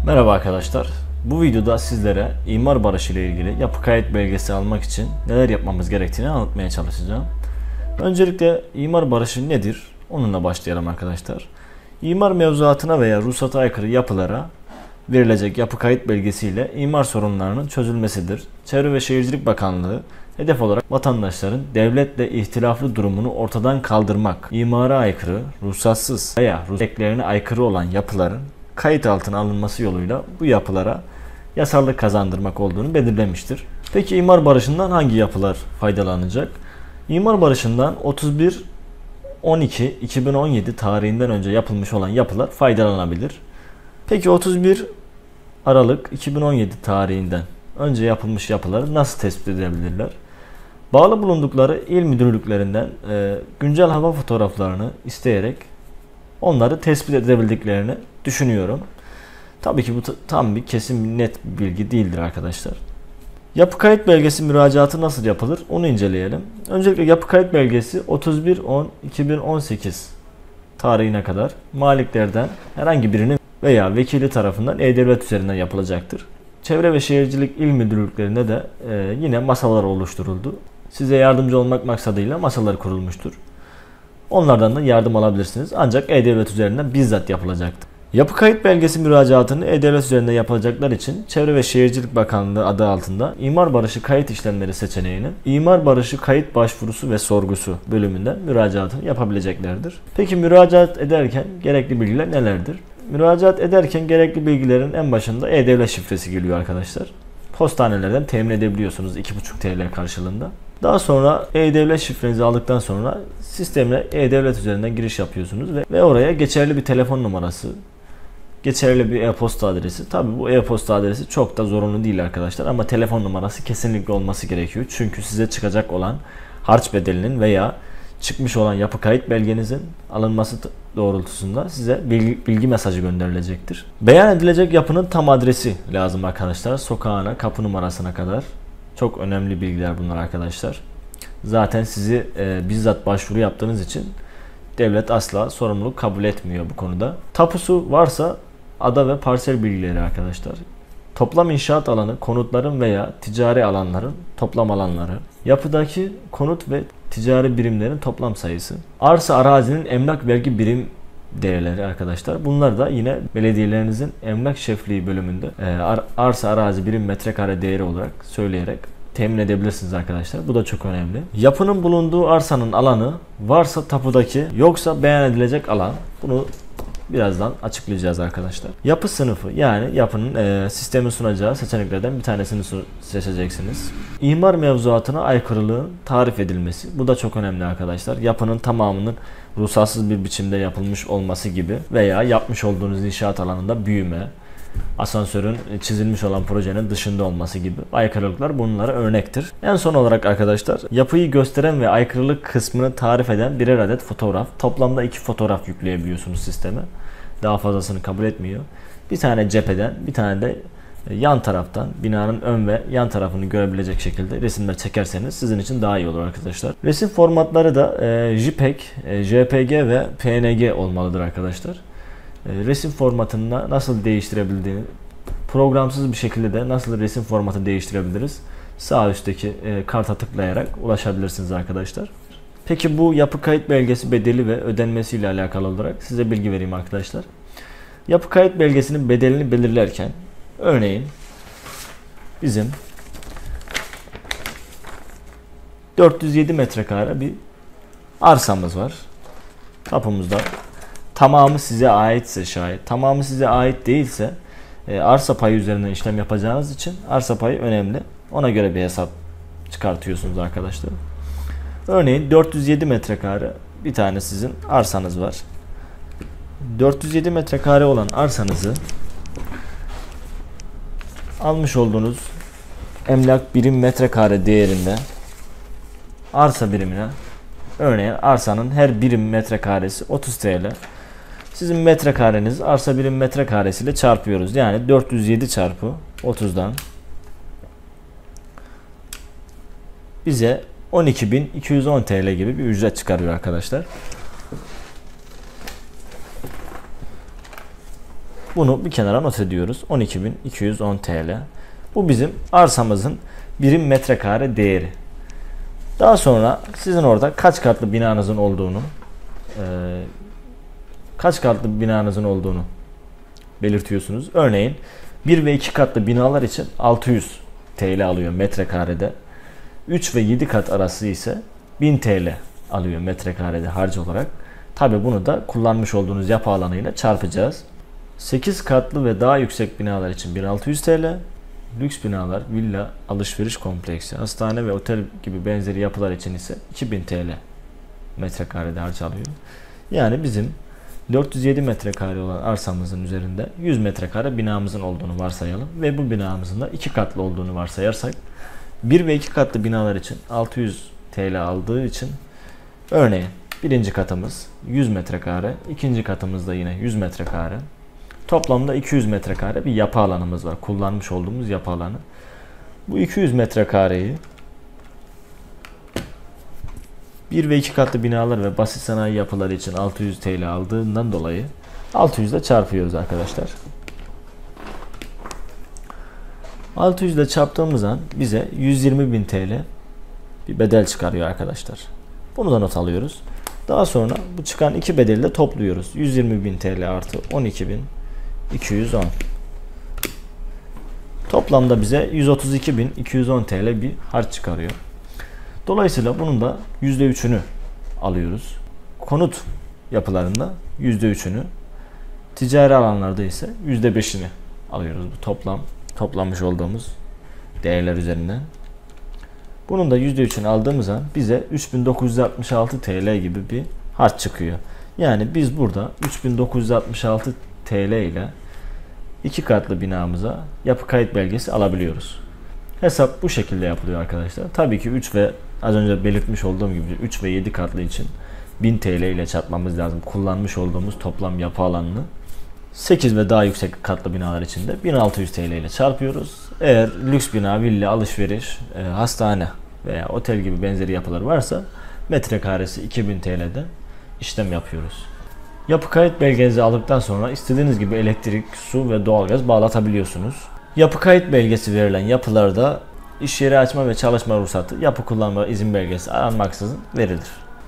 Merhaba arkadaşlar. Bu videoda sizlere imar barışı ile ilgili yapı kayıt belgesi almak için neler yapmamız gerektiğini anlatmaya çalışacağım. Öncelikle imar barışı nedir? Onunla başlayalım arkadaşlar. İmar mevzuatına veya ruhsata aykırı yapılara verilecek yapı kayıt belgesi ile imar sorunlarının çözülmesidir. Çevre ve Şehircilik Bakanlığı hedef olarak vatandaşların devletle ihtilaflı durumunu ortadan kaldırmak, imara aykırı, ruhsatsız veya ruhsatlarına aykırı olan yapıların kayıt altına alınması yoluyla bu yapılara yasallık kazandırmak olduğunu belirlemiştir. Peki imar barışından hangi yapılar faydalanacak? İmar barışından 31/12/2017 tarihinden önce yapılmış olan yapılar faydalanabilir. Peki 31 Aralık 2017 tarihinden önce yapılmış yapıları nasıl tespit edebilirler? Bağlı bulundukları il müdürlüklerinden güncel hava fotoğraflarını isteyerek onları tespit edebildiklerini düşünüyorum. Tabii ki bu tam bir kesin net bir bilgi değildir arkadaşlar. Yapı kayıt belgesi müracaatı nasıl yapılır? Onu inceleyelim. Öncelikle yapı kayıt belgesi 31/10/2018 tarihine kadar maliklerden herhangi birinin veya vekili tarafından E-Devlet üzerinden yapılacaktır. Çevre ve Şehircilik İl Müdürlüklerinde de yine masalar oluşturuldu. Size yardımcı olmak maksadıyla masalar kurulmuştur. Onlardan da yardım alabilirsiniz. Ancak E-Devlet üzerinden bizzat yapılacaktır. Yapı kayıt belgesi müracaatını E-Devlet üzerinde yapılacaklar için Çevre ve Şehircilik Bakanlığı adı altında İmar Barışı Kayıt İşlemleri seçeneğinin İmar Barışı Kayıt Başvurusu ve Sorgusu bölümünden müracaatını yapabileceklerdir. Peki müracaat ederken gerekli bilgiler nelerdir? Müracaat ederken gerekli bilgilerin en başında E-Devlet şifresi geliyor arkadaşlar. Postanelerden temin edebiliyorsunuz 2,5 TL karşılığında. Daha sonra E-Devlet şifrenizi aldıktan sonra sistemle E-Devlet üzerinden giriş yapıyorsunuz ve oraya geçerli bir telefon numarası, geçerli bir e-posta adresi. Tabii bu e-posta adresi çok da zorunlu değil arkadaşlar ama telefon numarası kesinlikle olması gerekiyor. Çünkü size çıkacak olan harç bedelinin veya çıkmış olan yapı kayıt belgenizin alınması doğrultusunda size bilgi mesajı gönderilecektir. Beyan edilecek yapının tam adresi lazım arkadaşlar. Sokağına, kapı numarasına kadar. Çok önemli bilgiler bunlar arkadaşlar. Zaten sizi bizzat başvuru yaptığınız için devlet asla sorumluluk kabul etmiyor bu konuda. Tapusu varsa ada ve parsel bilgileri arkadaşlar. Toplam inşaat alanı, konutların veya ticari alanların toplam alanları. Yapıdaki konut ve ticari birimlerin toplam sayısı. Arsa arazinin emlak vergi birim değerleri arkadaşlar. Bunlar da yine belediyelerinizin emlak şefliği bölümünde arsa arazi birim metrekare değeri olarak söyleyerek temin edebilirsiniz arkadaşlar. Bu da çok önemli. Yapının bulunduğu arsanın alanı varsa tapudaki, yoksa beyan edilecek alan. Bunu birazdan açıklayacağız arkadaşlar. Yapı sınıfı, yani yapının sistemin sunacağı seçeneklerden bir tanesini seçeceksiniz. İmar mevzuatına aykırılığın tarif edilmesi. Bu da çok önemli arkadaşlar. Yapının tamamının ruhsatsız bir biçimde yapılmış olması gibi veya yapmış olduğunuz inşaat alanında büyüme, asansörün çizilmiş olan projenin dışında olması gibi aykırılıklar bunlara örnektir. En son olarak arkadaşlar, yapıyı gösteren ve aykırılık kısmını tarif eden birer adet fotoğraf. Toplamda 2 fotoğraf yükleyebiliyorsunuz sisteme. Daha fazlasını kabul etmiyor. Bir tane cepheden, bir tane de yan taraftan, binanın ön ve yan tarafını görebilecek şekilde resimler çekerseniz sizin için daha iyi olur arkadaşlar. Resim formatları da JPEG, JPG ve PNG olmalıdır arkadaşlar. Resim formatını nasıl değiştirebildiğini, programsız bir şekilde de nasıl resim formatı değiştirebiliriz? Sağ üstteki karta tıklayarak ulaşabilirsiniz arkadaşlar. Peki bu yapı kayıt belgesi bedeli ve ödenmesi ile alakalı olarak size bilgi vereyim arkadaşlar. Yapı kayıt belgesinin bedelini belirlerken örneğin bizim 407 metrekare bir arsamız var. Tapumuzda tamamı size aitse şayet, tamamı size ait değilse arsa payı üzerinden işlem yapacağınız için arsa payı önemli. Ona göre bir hesap çıkartıyorsunuz arkadaşlar. Örneğin 407 metrekare bir tane sizin arsanız var. 407 metrekare olan arsanızı almış olduğunuz emlak birim metrekare değerinde arsa birimine, örneğin arsanın her birim metrekaresi 30 TL. Sizin metrekareniz arsa birim metrekaresiyle çarpıyoruz. Yani 407 çarpı 30'dan bize 12.210 TL gibi bir ücret çıkarıyor arkadaşlar. Bunu bir kenara not ediyoruz. 12.210 TL. Bu bizim arsamızın birim metrekare değeri. Daha sonra sizin orada kaç katlı binanızın olduğunu belirtiyorsunuz. Örneğin 1 ve 2 katlı binalar için 600 TL alıyor metrekarede. 3 ve 7 kat arası ise 1000 TL alıyor metrekarede harç olarak. Tabi bunu da kullanmış olduğunuz yapı alanıyla çarpacağız. 8 katlı ve daha yüksek binalar için 1600 TL. Lüks binalar, villa, alışveriş kompleksi, hastane ve otel gibi benzeri yapılar için ise 2000 TL metrekarede harç alıyor. Yani bizim 407 metrekare olan arsamızın üzerinde 100 metrekare binamızın olduğunu varsayalım ve bu binamızın da 2 katlı olduğunu varsayarsak 1 ve 2 katlı binalar için 600 TL aldığı için örneğin birinci katımız 100 metrekare, ikinci katımız da yine 100 metrekare. Toplamda 200 metrekare bir yapı alanımız var. Kullanmış olduğumuz yapı alanı. Bu 200 metrekareyi 1 ve 2 katlı binalar ve basit sanayi yapıları için 600 TL aldığından dolayı 600 ile çarpıyoruz arkadaşlar. 600 ile çarptığımız an bize 120.000 TL bir bedel çıkarıyor arkadaşlar. Bunu da not alıyoruz. Daha sonra bu çıkan iki bedeli de topluyoruz. 120.000 TL artı 12.210. Toplamda bize 132.210 TL bir harç çıkarıyor. Dolayısıyla bunun da %3'ünü alıyoruz. Konut yapılarında %3'ünü, ticari alanlarda ise %5'ini alıyoruz. Bu toplanmış olduğumuz değerler üzerinden. Bunun da %3'ünü aldığımız an bize 3966 TL gibi bir harç çıkıyor. Yani biz burada 3966 TL ile 2 katlı binamıza yapı kayıt belgesi alabiliyoruz. Hesap bu şekilde yapılıyor arkadaşlar. Tabii ki 3 ve az önce belirtmiş olduğum gibi 3 ve 7 katlı için 1000 TL ile çarpmamız lazım. Kullanmış olduğumuz toplam yapı alanını 8 ve daha yüksek katlı binalar için de 1600 TL ile çarpıyoruz. Eğer lüks bina, villa, alışveriş, hastane veya otel gibi benzeri yapılar varsa metrekaresi 2000 TL'den işlem yapıyoruz. Yapı kayıt belgenizi aldıktan sonra istediğiniz gibi elektrik, su ve doğalgaz bağlatabiliyorsunuz. Yapı kayıt belgesi verilen yapılarda iş yeri açma ve çalışma ruhsatı, yapı kullanma izin belgesi aranmaksızın verilir.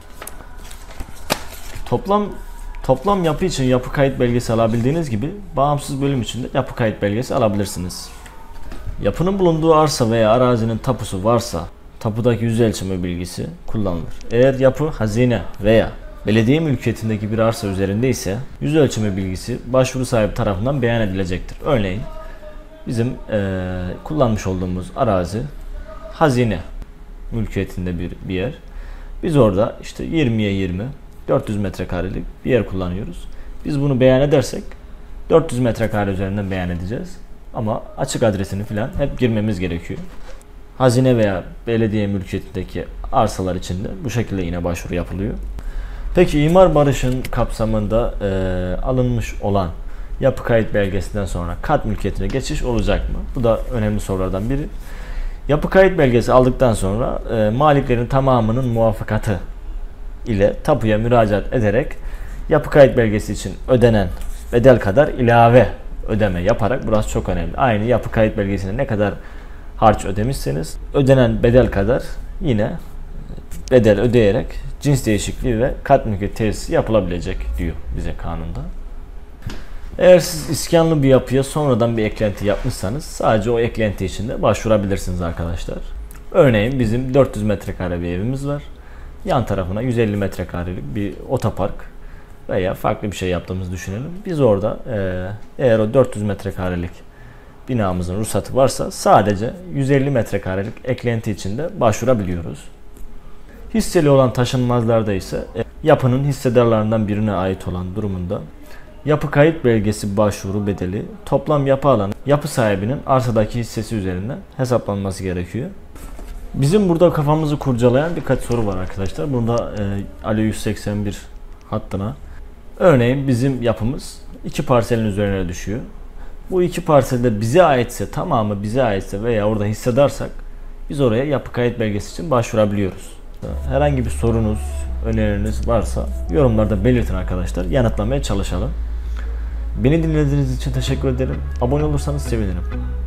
Toplam yapı için yapı kayıt belgesi alabildiğiniz gibi bağımsız bölüm için de yapı kayıt belgesi alabilirsiniz. Yapının bulunduğu arsa veya arazinin tapusu varsa tapudaki yüz ölçümü bilgisi kullanılır. Eğer yapı hazine veya belediye mülkiyetindeki bir arsa üzerinde ise yüz ölçümü bilgisi başvuru sahibi tarafından beyan edilecektir. Örneğin bizim kullanmış olduğumuz arazi hazine mülkiyetinde bir yer. Biz orada işte 20'ye 20 400 metrekarelik bir yer kullanıyoruz. Biz bunu beyan edersek 400 metrekare üzerinden beyan edeceğiz. Ama açık adresini falan hep girmemiz gerekiyor. Hazine veya belediye mülkiyetindeki arsalar için de bu şekilde yine başvuru yapılıyor. Peki imar barışın kapsamında alınmış olan yapı kayıt belgesinden sonra kat mülkiyetine geçiş olacak mı? Bu da önemli sorulardan biri. Yapı kayıt belgesi aldıktan sonra maliklerin tamamının muvafakatı ile tapuya müracaat ederek yapı kayıt belgesi için ödenen bedel kadar ilave ödeme yaparak, burası çok önemli. Aynı yapı kayıt belgesine ne kadar harç ödemişseniz ödenen bedel kadar yine bedel ödeyerek cins değişikliği ve kat mülkiyet tesisi yapılabilecek diyor bize kanunda. Eğer siz iskanlı bir yapıya sonradan bir eklenti yapmışsanız sadece o eklenti için de başvurabilirsiniz arkadaşlar. Örneğin bizim 400 metrekare bir evimiz var. Yan tarafına 150 metrekarelik bir otopark veya farklı bir şey yaptığımızı düşünelim. Biz orada eğer o 400 metrekarelik binamızın ruhsatı varsa sadece 150 metrekarelik eklenti için de başvurabiliyoruz. Hisseli olan taşınmazlarda ise yapının hissedarlarından birine ait olan durumunda yapı kayıt belgesi başvuru bedeli toplam yapı alanı yapı sahibinin arsadaki hissesi üzerinden hesaplanması gerekiyor. Bizim burada kafamızı kurcalayan birkaç soru var arkadaşlar. Bunda Alo 181 hattına. Örneğin bizim yapımız iki parselin üzerine düşüyor. Bu iki parselde bize aitse, tamamı bize aitse veya orada hissedarsak biz oraya yapı kayıt belgesi için başvurabiliyoruz. Herhangi bir sorunuz, öneriniz varsa yorumlarda belirtin arkadaşlar. Yanıtlamaya çalışalım. Beni dinlediğiniz için teşekkür ederim. Abone olursanız sevinirim.